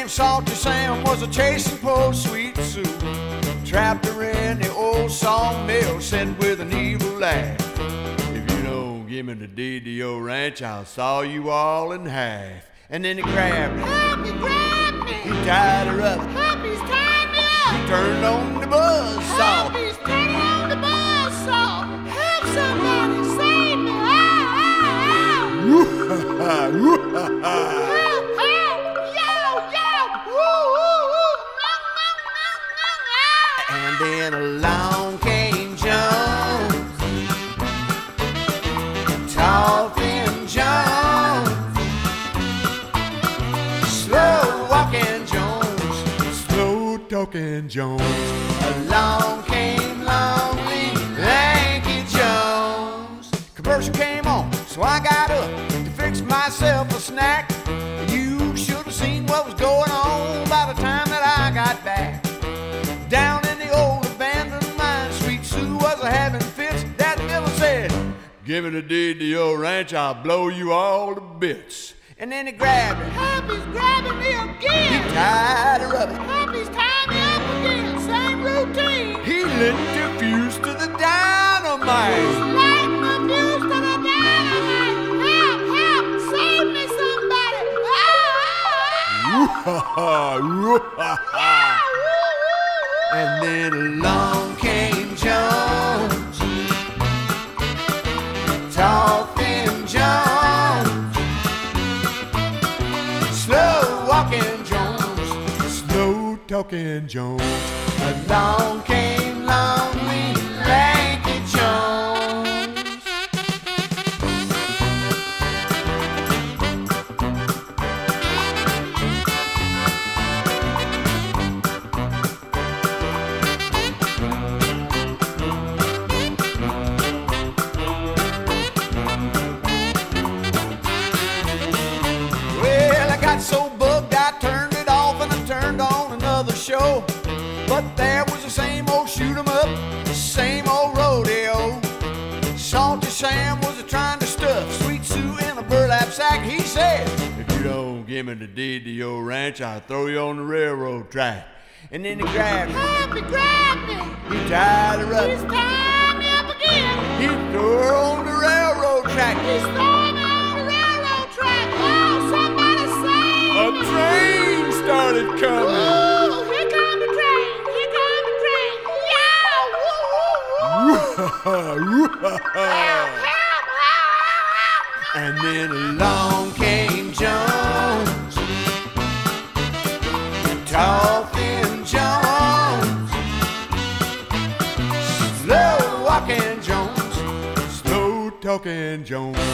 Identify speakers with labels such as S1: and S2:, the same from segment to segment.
S1: named Salty Sam was a chasing poor Sweet Sue. Trapped her in the old sawmill, said with an evil laugh, "If you don't give me the deed to your ranch, I'll saw you all in half." And then he grabbed her.
S2: Help me, grab me.
S1: He tied her up.
S2: Help, he's tying me up.
S1: He turned on the buzzsaw.
S2: Help, he's turning on the buzzsaw. Help somebody, save me. Help, help. Yo, yo. Woo, woo, woo.
S1: And then along came Jones, Talking Jones, slow walking Jones, slow talking Jones. Along came lonely, lanky Jones. Commercial came on, so I got up to fix myself a snack. You should have seen what was going on by the time that I got back. Down in the old abandoned mine, Sweet Sue was having fits. That miller said, "Give me the deed to your ranch, I'll blow you all to bits." And then he grabbed her.
S2: Help, he's grabbing me again.
S1: He tied her up.
S2: Help, he's tying me up again. Same routine.
S1: He lit the fuse to the dynamite.
S2: Lighting the fuse to the dynamite. Help, help, save me somebody.
S1: And then along came Jones, Talking Jones, slow walking Jones, slow talking Jones. Along came lonely, lanky Jones. Well, I got so bugged I turned it off and I turned on another show. But there was the same old shoot 'em up, same old rodeo. Salty Sam was trying to stuff Sweet Sue in a burlap sack. He said, "If you don't give me the deed to your ranch, I'll throw you on the railroad track." And then he grabbed her.
S2: Help me, grab me.
S1: He tied her
S2: He's
S1: up.
S2: tying me up again.
S1: He threw her on the railroad track.
S2: He's throwing me on the railroad track. Oh, somebody save
S1: A
S2: me.
S1: train started coming.
S2: Ooh, here come the train. Here come the train. Yeah, woo, woo, woo. Help, help, help.
S1: And then along came Jones, Talking Jones, slow walking Jones, slow talking Jones.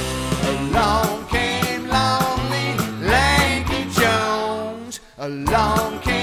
S1: Along came lonely, lanky Jones. Along came